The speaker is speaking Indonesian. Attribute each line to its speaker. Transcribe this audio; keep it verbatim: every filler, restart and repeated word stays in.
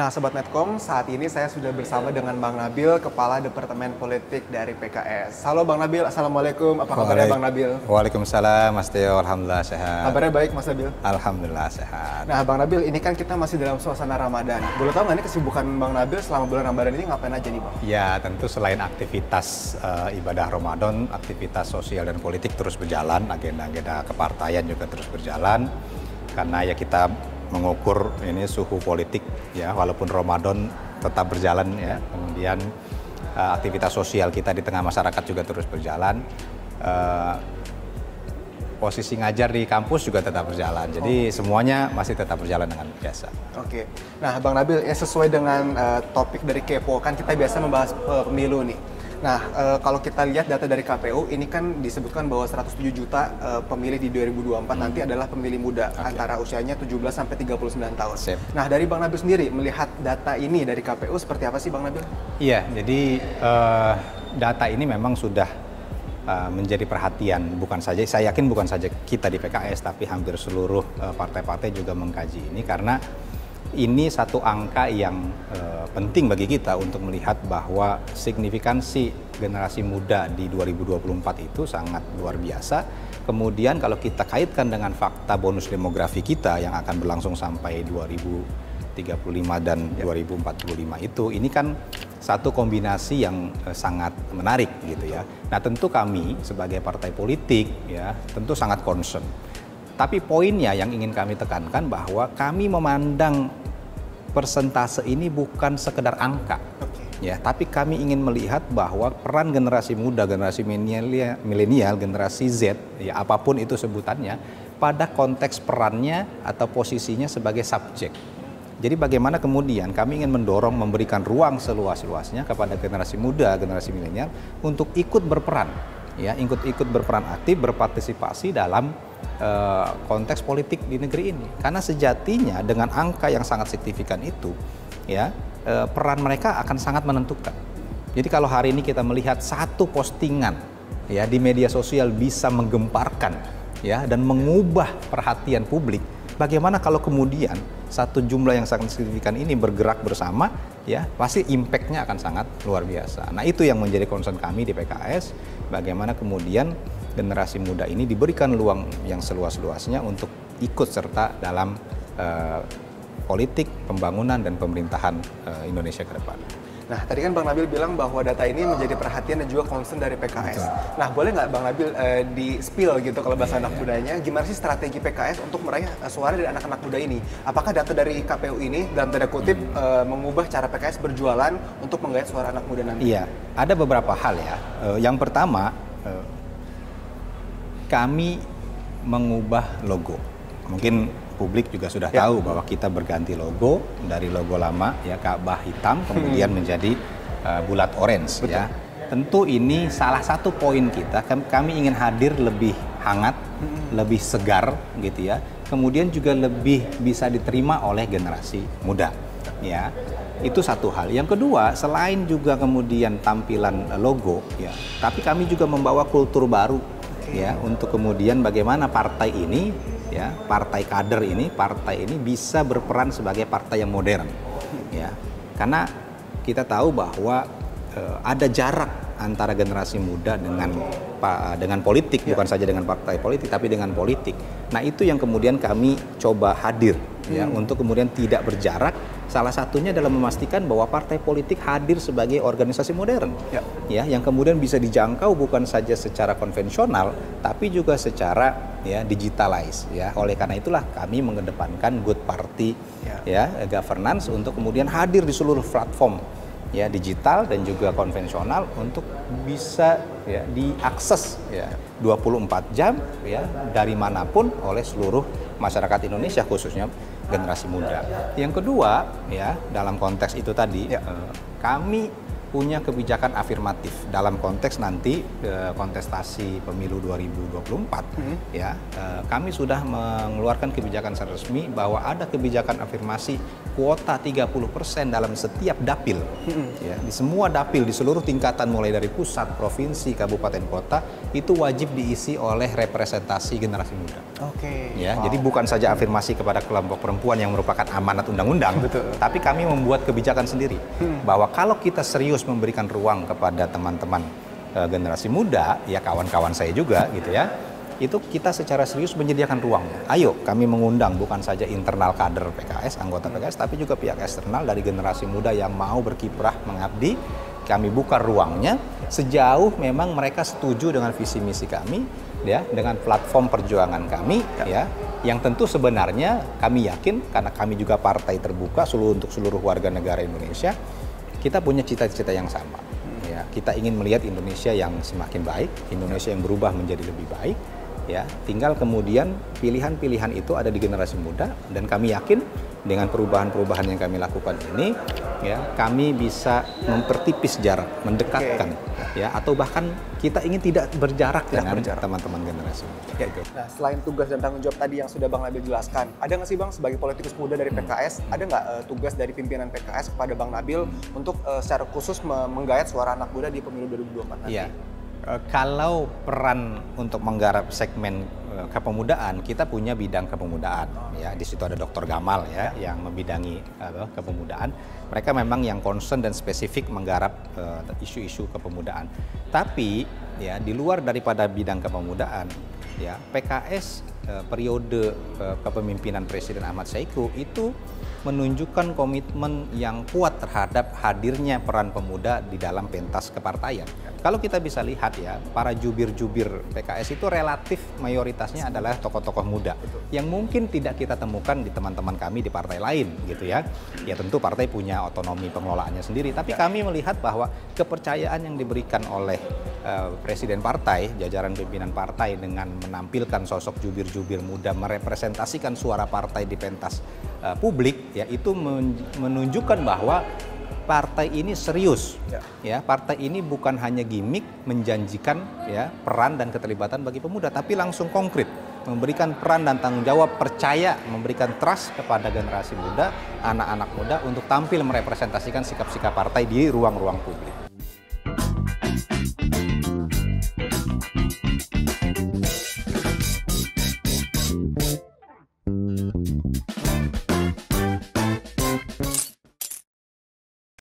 Speaker 1: Nah, Sobat Medcom, saat ini saya sudah bersama dengan Bang Nabil, Kepala Departemen Politik dari P K S. Halo Bang Nabil, Assalamualaikum. Apa kabarnya Bang Nabil?
Speaker 2: Waalaikumsalam, Mas Teo. Alhamdulillah sehat.
Speaker 1: Kabarnya baik, Mas Nabil?
Speaker 2: Alhamdulillah sehat.
Speaker 1: Nah, Bang Nabil, ini kan kita masih dalam suasana Ramadan. Boleh tahu nggak nih kesibukan Bang Nabil selama bulan Ramadan ini ngapain aja nih, Bang?
Speaker 2: Ya, tentu selain aktivitas uh, ibadah Ramadan, aktivitas sosial dan politik terus berjalan, agenda-agenda kepartaian juga terus berjalan. Karena ya kita mengukur ini suhu politik ya, walaupun Ramadan tetap berjalan ya. Kemudian uh, aktivitas sosial kita di tengah masyarakat juga terus berjalan. Uh, posisi ngajar di kampus juga tetap berjalan. Jadi oh. semuanya masih tetap berjalan dengan biasa.
Speaker 1: Oke. Nah, Bang Nabil, ya sesuai dengan uh, topik dari Kepo kan kita biasa membahas uh, pemilu nih. Nah, e, kalau kita lihat data dari K P U, ini kan disebutkan bahwa seratus tujuh juta e, pemilih di dua ribu dua puluh empat hmm. nanti adalah pemilih muda, okay. antara usianya tujuh belas sampai tiga puluh sembilan tahun. Sip. Nah, dari Bang Nabil sendiri, melihat data ini dari K P U, seperti apa sih Bang Nabil?
Speaker 2: Iya, jadi e, data ini memang sudah e, menjadi perhatian, bukan saja, saya yakin bukan saja kita di P K S, tapi hampir seluruh partai-partai juga mengkaji ini, karena ini satu angka yang uh, penting bagi kita untuk melihat bahwa signifikansi generasi muda di dua ribu dua puluh empat itu sangat luar biasa. Kemudian kalau kita kaitkan dengan fakta bonus demografi kita yang akan berlangsung sampai dua ribu tiga puluh lima dan dua ribu empat puluh lima itu, ini kan satu kombinasi yang uh, sangat menarik gitu ya. Nah, tentu kami sebagai partai politik ya tentu sangat concern. Tapi poinnya yang ingin kami tekankan bahwa kami memandang persentase ini bukan sekedar angka, okay. ya, tapi kami ingin melihat bahwa peran generasi muda, generasi milenial, generasi Z, ya apapun itu sebutannya, pada konteks perannya atau posisinya sebagai subjek. Jadi bagaimana kemudian kami ingin mendorong, memberikan ruang seluas-luasnya kepada generasi muda, generasi milenial untuk ikut berperan, ya, ikut-ikut berperan aktif, berpartisipasi dalam uh, konteks politik di negeri ini. Karena sejatinya dengan angka yang sangat signifikan itu, ya, uh, peran mereka akan sangat menentukan. Jadi kalau hari ini kita melihat satu postingan, ya, di media sosial bisa menggemparkan, ya, dan mengubah perhatian publik. Bagaimana kalau kemudian satu jumlah yang sangat signifikan ini bergerak bersama, ya, pasti impact-nya akan sangat luar biasa. Nah, itu yang menjadi concern kami di P K S, bagaimana kemudian generasi muda ini diberikan ruang yang seluas-luasnya untuk ikut serta dalam uh, politik, pembangunan, dan pemerintahan uh, Indonesia ke depan.
Speaker 1: Nah, tadi kan Bang Nabil bilang bahwa data ini menjadi perhatian dan juga concern dari P K S. Betul. Nah, boleh nggak Bang Nabil uh, di-spill gitu kalau bahasa yeah, anak yeah. mudanya, gimana sih strategi P K S untuk meraih uh, suara dari anak-anak muda ini? Apakah data dari K P U ini dalam tanda kutip hmm. uh, mengubah cara P K S berjualan untuk menggait suara anak muda nanti?
Speaker 2: Iya, ada beberapa hal ya. Uh, yang pertama, uh, kami mengubah logo. Mungkin publik juga sudah ya. tahu bahwa kita berganti logo dari logo lama ya Ka'bah hitam kemudian hmm. menjadi uh, bulat orange. Betul. Ya. Tentu ini salah satu poin kita, kami ingin hadir lebih hangat, hmm. lebih segar gitu ya. Kemudian juga lebih bisa diterima oleh generasi muda. Ya. Itu satu hal. Yang kedua, selain juga kemudian tampilan logo ya, tapi kami juga membawa kultur baru ya untuk kemudian bagaimana partai ini, ya, partai kader ini, partai ini bisa berperan sebagai partai yang modern, ya, karena kita tahu bahwa e, ada jarak antara generasi muda dengan pa, dengan politik, ya. Bukan saja dengan partai politik, tapi dengan politik. Nah, itu yang kemudian kami coba hadir, ya, hmm. untuk kemudian tidak berjarak. Salah satunya adalah memastikan bahwa partai politik hadir sebagai organisasi modern, ya, ya yang kemudian bisa dijangkau bukan saja secara konvensional, tapi juga secara ya digitalize. Ya, oleh karena itulah kami mengedepankan good party, ya, ya governance untuk kemudian hadir di seluruh platform, ya, digital dan juga konvensional untuk bisa ya diakses ya dua puluh empat jam ya dari manapun oleh seluruh masyarakat Indonesia, khususnya generasi muda. Yang kedua, ya, dalam konteks itu tadi, ya. eh, kami punya kebijakan afirmatif dalam konteks nanti e, kontestasi pemilu dua ribu dua puluh empat. Hmm. Ya, e, kami sudah mengeluarkan kebijakan secara resmi bahwa ada kebijakan afirmasi kuota tiga puluh persen dalam setiap dapil. Hmm. Ya, di semua dapil di seluruh tingkatan mulai dari pusat, provinsi, kabupaten, kota itu wajib diisi oleh representasi generasi muda.
Speaker 1: Oke.
Speaker 2: Ya,
Speaker 1: wow.
Speaker 2: Jadi bukan saja afirmasi kepada kelompok perempuan yang merupakan amanat undang-undang, tapi kami membuat kebijakan sendiri hmm. bahwa kalau kita serius memberikan ruang kepada teman-teman uh, generasi muda, ya kawan-kawan saya juga gitu ya, itu kita secara serius menyediakan ruangnya. Ayo kami mengundang bukan saja internal kader P K S, anggota P K S, tapi juga pihak eksternal dari generasi muda yang mau berkiprah mengabdi. Kami buka ruangnya sejauh memang mereka setuju dengan visi misi kami, ya, dengan platform perjuangan kami, ya, yang tentu sebenarnya kami yakin karena kami juga partai terbuka seluruh untuk seluruh warga negara Indonesia, kita punya cita-cita yang sama. Ya, kita ingin melihat Indonesia yang semakin baik, Indonesia yang berubah menjadi lebih baik. Ya, tinggal kemudian pilihan-pilihan itu ada di generasi muda dan kami yakin dengan perubahan-perubahan yang kami lakukan ini, ya, kami bisa mempertipis jarak, mendekatkan, okay. ya, atau bahkan kita ingin tidak berjarak ya, dengan teman-teman generasi muda.
Speaker 1: Okay. Gitu. Nah, selain tugas dan tanggung jawab tadi yang sudah Bang Nabil jelaskan, ada nggak sih Bang sebagai politikus muda dari P K S, hmm. ada nggak uh, tugas dari pimpinan P K S kepada Bang Nabil hmm. untuk uh, secara khusus menggayat suara anak muda di pemilu dua ribu dua puluh empat nanti?
Speaker 2: Yeah. Kalau peran untuk menggarap segmen uh, kepemudaan, kita punya bidang kepemudaan. Oh. Ya, di situ ada Doktor Gamal ya, ya. yang membidangi uh, kepemudaan. Mereka memang yang concern dan spesifik menggarap isu-isu uh, kepemudaan. Tapi ya di luar daripada bidang kepemudaan, ya P K S uh, periode uh, kepemimpinan Presiden Ahmad Saiku itu menunjukkan komitmen yang kuat terhadap hadirnya peran pemuda di dalam pentas kepartaian. Kalau kita bisa lihat ya, para jubir-jubir P K S itu relatif mayoritasnya adalah tokoh-tokoh muda yang mungkin tidak kita temukan di teman-teman kami di partai lain gitu ya. Ya tentu partai punya otonomi pengelolaannya sendiri, tapi kami melihat bahwa kepercayaan yang diberikan oleh uh, Presiden partai, jajaran pimpinan partai dengan menampilkan sosok jubir-jubir muda merepresentasikan suara partai di pentas uh, publik, ya itu menunjukkan bahwa partai ini serius, ya. ya partai ini bukan hanya gimmick menjanjikan ya peran dan keterlibatan bagi pemuda, tapi langsung konkret memberikan peran dan tanggung jawab, percaya memberikan trust kepada generasi muda, anak-anak muda untuk tampil merepresentasikan sikap-sikap partai di ruang-ruang publik.